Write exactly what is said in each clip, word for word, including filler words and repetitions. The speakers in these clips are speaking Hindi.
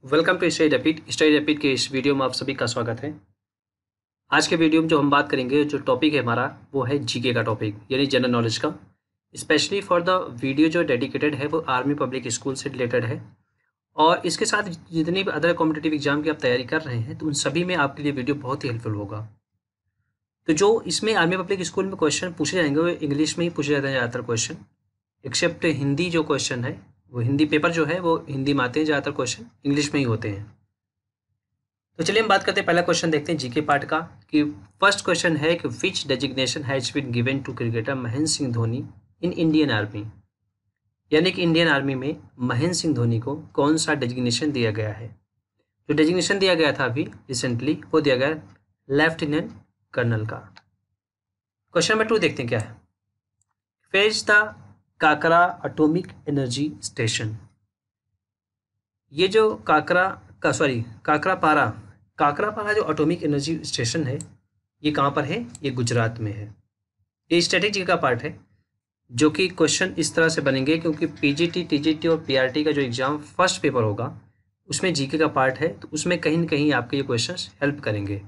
Welcome to study rapid. Study rapid के इस वीडियो में आप सभी का स्वागत है। आज के वीडियो में जो हम बात करेंगे, जो टॉपिक है हमारा, वो है जीके का टॉपिक, यानी जनरल नॉलेज का। स्पेशली फॉर द वीडियो जो डेडिकेटेड है वो आर्मी पब्लिक स्कूल से रिलेटेड है, और इसके साथ जितनी भी अदर कॉम्पिटिटिव एग्जाम की आप तैयारी कर रहे हैं तो उन सभी में आपके लिए वीडियो बहुत ही हेल्पफुल होगा। तो जो इसमें आर्मी पब्लिक स्कूल में क्वेश्चन पूछे जाएंगे वो इंग्लिश में ही पूछे जाते हैं ज़्यादातर क्वेश्चन, एक्सेप्ट हिंदी। जो क्वेश्चन है वो हिंदी पेपर जो है वो हिंदी में आते हैं, ज़्यादातर क्वेश्चन इंग्लिश में ही होते हैं। तो चलिए हम बात करते हैं, पहला क्वेश्चन देखते हैं जीके पार्ट का। कि फर्स्ट क्वेश्चन है कि which designation has been given to cricketer Mahendra Singh Dhoni in Indian army, यानी कि इंडियन आर्मी में महेंद्र सिंह धोनी को कौन सा डेजिग्नेशन दिया गया है। जो डेजिग्नेशन दिया गया था अभी रिसेंटली वो दिया गया लेफ्टिनेंट कर्नल का। क्वेश्चन नंबर टू देखते हैं क्या है। Where's the Kakra atomic energy station. ये जो काकरा का सॉरी काकरापारा काकरापारा जो एटॉमिक एनर्जी स्टेशन है ये कहाँ पर है? ये गुजरात में है। ये स्ट्रेटेजी का पार्ट है, जो कि क्वेश्चन इस तरह से बनेंगे क्योंकि पीजीटी, टीजीटी और पीआरटी का जो एग्जाम फर्स्ट पेपर होगा उसमें जीके का पार्ट है, तो उसमें कहीं न कहीं आपके ये क्वेश्चंस हेल्प करेंगे।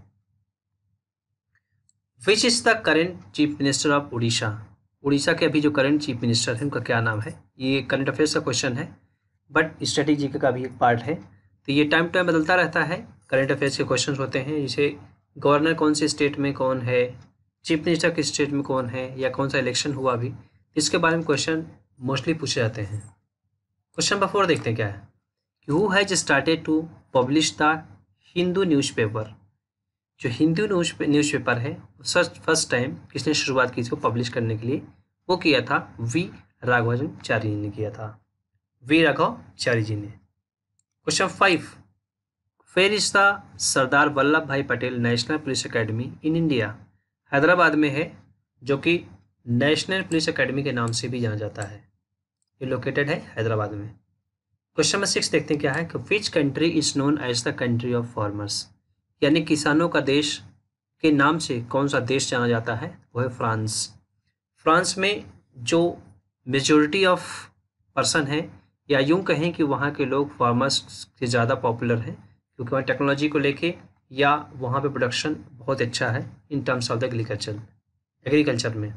Which is the current chief minister of Orissa. Orissa के अभी जो करंट चीफ मिनिस्टर है उनका क्या नाम है? ये करंट अफेयर्स का क्वेश्चन है, बट स्ट्रेटेजी का भी एक पार्ट है। तो ये टाइम टाइम बदलता रहता है। करंट अफेयर्स के क्वेश्चंस होते हैं, जैसे गवर्नर कौन से स्टेट में कौन है, चीफ मिनिस्टर किस स्टेट में कौन है, या कौन सा इलेक्शन हुआ अभी, इसके बारे में क्वेश्चन मोस्टली पूछे जाते हैं। क्वेश्चन नंबर फोर देखते हैं क्या है। Who has started to publish the Hindu newspaper. जो हिंदू न्यूज न्यूज़पेपर है फर्स्ट टाइम किसने शुरुआत की थी वो पब्लिश करने के लिए? वो किया था वी राघवाचार्य जी ने किया था, वी राघवाचार्य जी ने। Question five, where is the Sardar Vallabh Bhai Patel national police academy in India. Hyderabad में है, जो कि नेशनल पुलिस एकेडमी के नाम से भी जाना जाता है। ये लोकेटेड है हैदराबाद में। क्वेश्चन नंबर सिक्स देखते हैं क्या है। Which country is known as the country of farmers, यानी किसानों का देश के नाम से कौन सा देश जाना जाता है? वो है फ्रांस। फ्रांस में जो मेजोरिटी ऑफ पर्सन है, या यूं कहें कि वहाँ के लोग फार्मर्स से ज़्यादा पॉपुलर हैं, क्योंकि वहाँ टेक्नोलॉजी को लेके या वहाँ पे प्रोडक्शन बहुत अच्छा है in terms of the agriculture agriculture में।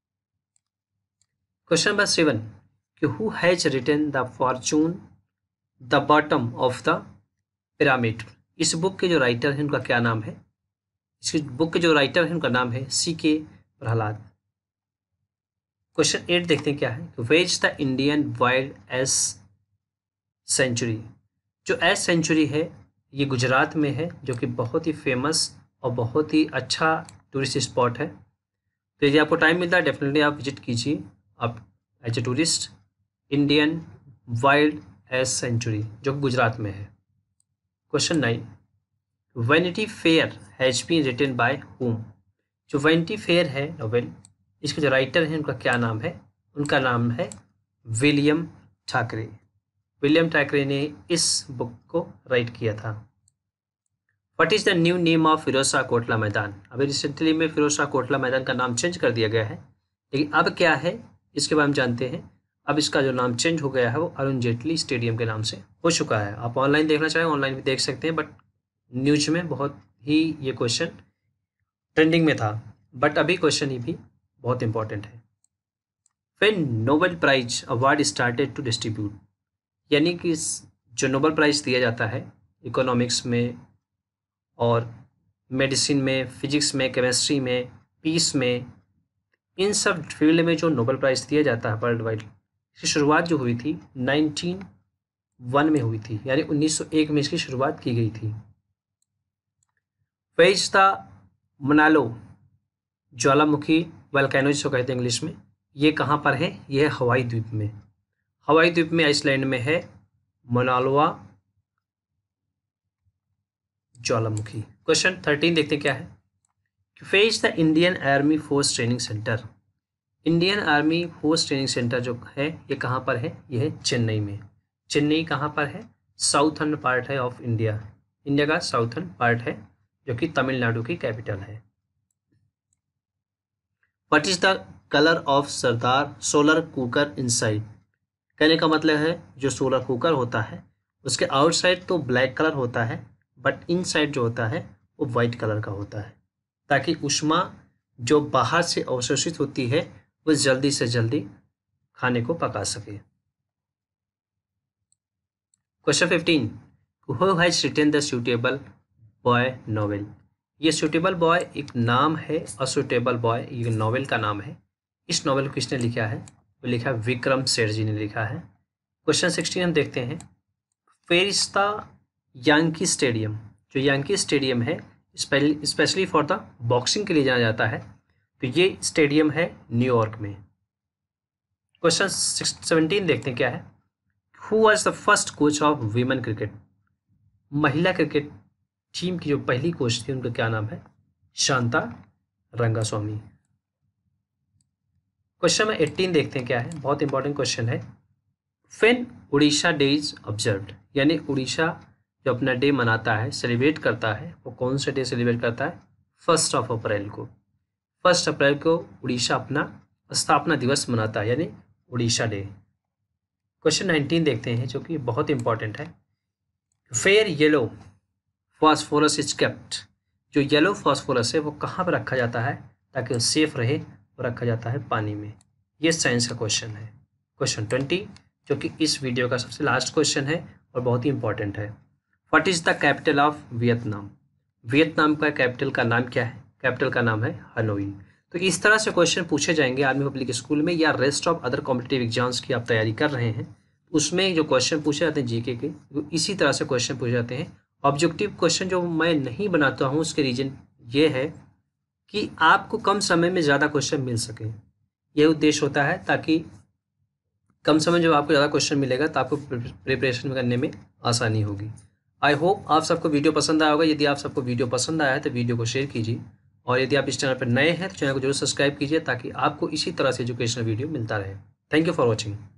क्वेश्चन नंबर सेवन, कि who has written the fortune the bottom of the pyramid. इस बुक के जो राइटर हैं उनका क्या नाम है? इस बुक के जो राइटर हैं उनका नाम है सी के प्रहलाद। क्वेश्चन एट देखते हैं क्या है। Where's the Indian wild ass sanctuary. जो एस सेंचुरी है ये गुजरात में है, जो कि बहुत ही फेमस और बहुत ही अच्छा टूरिस्ट स्पॉट है। तो यदि आपको टाइम मिलता है डेफिनेटली आप विजिट कीजिए आप as a tourist, Indian wild ass sanctuary जो गुजरात में है। Question nine, vanity fair has been written by whom. जो वैनिटी फेयर है नोवेल, इसके जो राइटर हैं उनका क्या नाम है? उनका नाम है विलियम ठाकरे। विलियम ठाकरे ने इस बुक को राइट किया था। What is the new name of Feroz Shah Kotla Maidan. अभी रिसेंटली में फिरोज शाह कोटला मैदान का नाम चेंज कर दिया गया है, लेकिन अब क्या है इसके बारे में जानते हैं। अब इसका जो नाम चेंज हो गया है वो अरुण जेटली स्टेडियम के नाम से हो चुका है। आप ऑनलाइन देखना चाहें ऑनलाइन भी देख सकते हैं, बट न्यूज में बहुत ही ये क्वेश्चन ट्रेंडिंग में था, बट अभी क्वेश्चन ही भी बहुत इंपॉर्टेंट है। When Nobel prize award started to distribute, यानी कि जो नोबेल प्राइज दिया जाता है इकोनॉमिक्स में और मेडिसिन में, फिजिक्स में, केमिस्ट्री में, पीस में, इन सब फील्ड में जो नोबेल प्राइज़ दिया जाता है वर्ल्ड वाइड, इसकी शुरुआत जो हुई थी नाइनटीन वन में हुई थी, यानी उन्नीस सौ एक में इसकी शुरुआत की गई थी। वेज द मनालो ज्वालामुखी वल्केनो जिसको कहते हैं इंग्लिश में, ये कहाँ पर है? ये है हवाई द्वीप में। हवाई द्वीप में आइसलैंड में है मनालोआ ज्वालामुखी। क्वेश्चन थर्टीन देखते हैं क्या है। Where's the Indian army force training centre. Indian army force training centre जो है ये कहाँ पर है? ये है चेन्नई में। चेन्नई कहाँ पर है? साउथर्न पार्ट है ऑफ इंडिया, इंडिया का साउथर्न पार्ट है, जो कि तमिलनाडु की कैपिटल है। What is the colour of Sardar solar cooker inside. कहने का मतलब है जो सोलर कुकर होता है उसके आउटसाइड तो ब्लैक कलर होता है, बट इनसाइड जो होता है वो वाइट कलर का होता है, ताकि ऊष्मा जो बाहर से अवशोषित होती है वो जल्दी से जल्दी खाने को पका सके। Question fifteen, who has written the suitable boy novel. ये सूटेबल बॉय एक नाम है, असुटेबल बॉय ये नॉवेल का नाम है। इस नॉवेल को किसने लिखा है? वो लिखा है विक्रम सेठ जी ने लिखा है। क्वेश्चन सिक्सटीन हम देखते हैं, फेरिस्ता यांकी स्टेडियम, जो यांकी स्टेडियम है स्पेशली फॉर द बॉक्सिंग के लिए जाना जाता है, तो ये स्टेडियम है न्यूयॉर्क में। क्वेश्चन सेवनटीन देखते हैं क्या है, who was the first coach of women cricket. महिला क्रिकेट टीम की जो पहली कोच थी उनका क्या नाम है? शांता रंगास्वामी। क्वेश्चन में एटीन देखते हैं क्या है, बहुत इंपॉर्टेंट क्वेश्चन है। When Orissa day is observed, यानी उड़ीसा जो अपना डे मनाता है, सेलिब्रेट करता है, वो कौन सा डे सेलिब्रेट करता है? फर्स्ट ऑफ अप्रैल को। फर्स्ट अप्रैल को उड़ीसा अपना स्थापना दिवस मनाता है, यानी उड़ीसा डे। क्वेश्चन नाइनटीन देखते हैं जो कि बहुत इंपॉर्टेंट है, where yellow phosphorus is kept, जो येलो फॉस्फोरस है वो कहाँ पर रखा जाता है ताकि वो सेफ रहे? वो रखा जाता है पानी में। ये साइंस का क्वेश्चन है। क्वेश्चन ट्वेंटी जो कि इस वीडियो का सबसे लास्ट क्वेश्चन है और बहुत ही इंपॉर्टेंट है, what is the capital of Vietnam. Vietnam का कैपिटल का नाम क्या है? कैपिटल का नाम है हनोई। तो इस तरह से क्वेश्चन पूछे जाएंगे आर्मी पब्लिक स्कूल में या rest of other competitive exams की आप तैयारी कर रहे हैं, उसमें जो क्वेश्चन पूछे जाते हैं जीके के, वो इसी तरह से क्वेश्चन पूछे जाते हैं। ऑब्जेक्टिव क्वेश्चन जो मैं नहीं बनाता हूँ उसके रीजन ये है कि आपको कम समय में ज़्यादा क्वेश्चन मिल सके, यह उद्देश्य होता है, ताकि कम समय जब आपको ज़्यादा क्वेश्चन मिलेगा तो आपको प्रिपरेशन करने में आसानी होगी। आई होप आप सबको वीडियो पसंद आया होगा। यदि आप सबको वीडियो पसंद आया है तो वीडियो को शेयर कीजिए, और यदि आप इस चैनल पर नए हैं तो चैनल को जरूर सब्सक्राइब कीजिए ताकि आपको इसी तरह से एजुकेशनल वीडियो मिलता रहे। Thank you for watching.